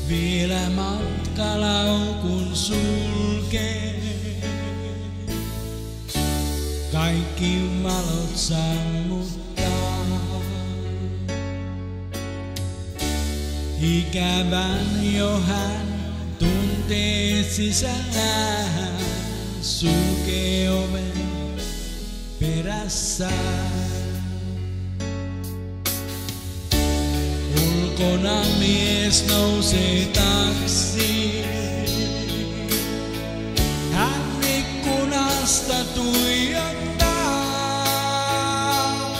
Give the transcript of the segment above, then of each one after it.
Vielä matkalaukun sulkee. Kaikki valot sammuttaa. Ikävän jo hän tuntee sisällään. Sulkee oven perässään. Ulkona mies nousee taksiin. Hän ikkunasta tuijottaa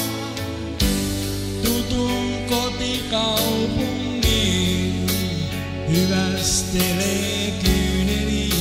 tutun kotikaupungin. Hyvästelee kyyneliin.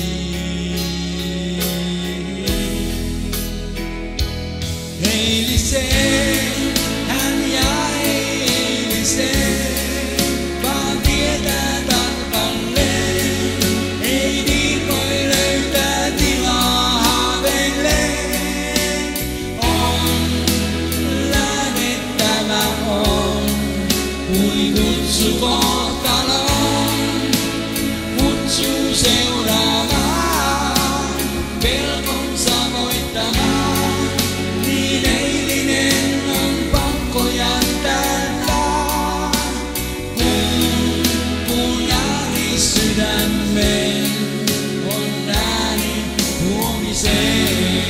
Eiliseen hän jää eiliseen, vaan tietää tarkalleen. Ei niin voi löytää tilaa haaveilleen. On lähdettävä on, kuin kutsu kohtaloon. Kutsuu seuraavaan, pelkonsa voittamaan. Niin eilinen on pakko jättää tää. Kun ääni sydämeen on ääni huomiseen.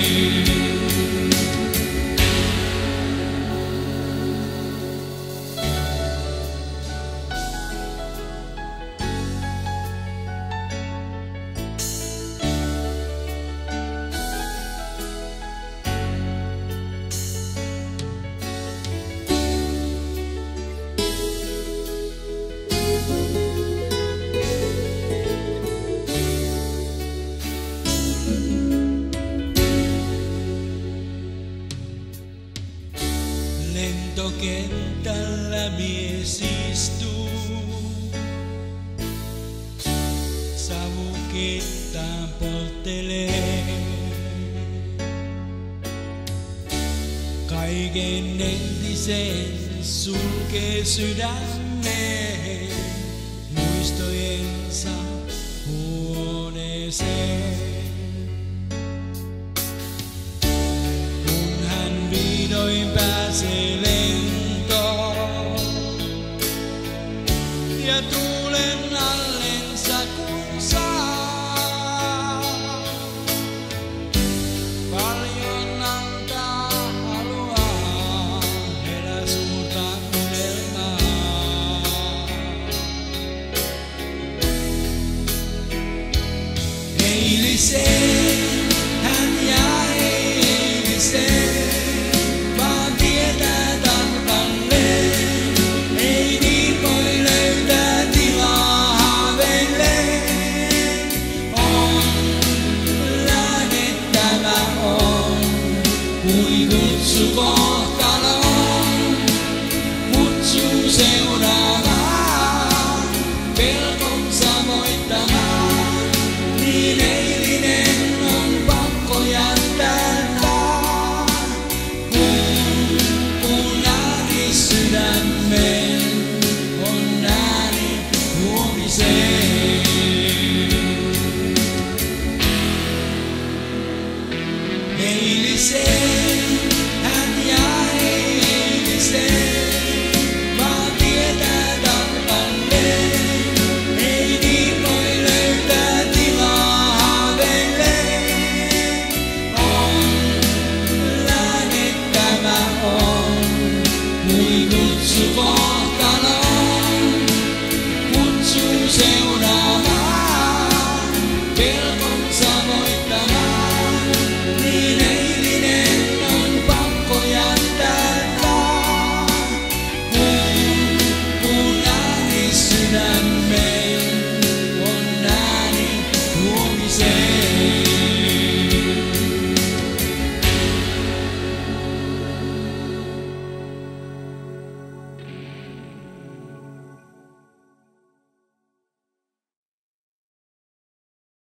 Lentokentällä mies istuu. Savukettaan polttelee. Kaiken entisen sulkee sydämeen. Muistojensa huoneeseen. Kun hän vihdoin pääsee lentoon ja tuulen alla